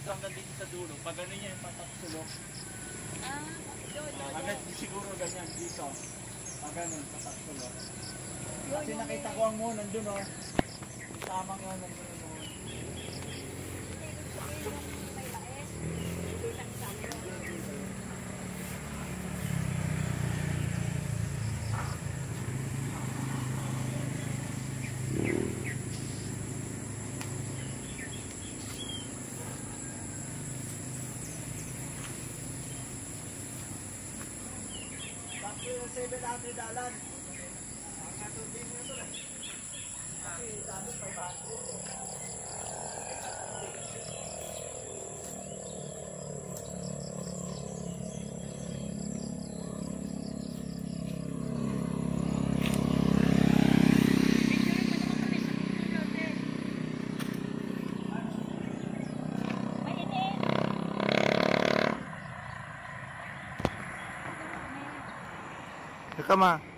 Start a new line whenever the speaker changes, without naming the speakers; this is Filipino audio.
dito hanggang dito sa dulo. Pag ano niya yung patak-sulok. Hanggang siguro ganyan dito. Pag ganun, patak-sulok. Kasi nakita ko ang mo, nandun o. Yung tamang yun, nandun o. Yung 700 dalan. Ang natubing na ito lang. Kasi sabi 500.
Ika ma.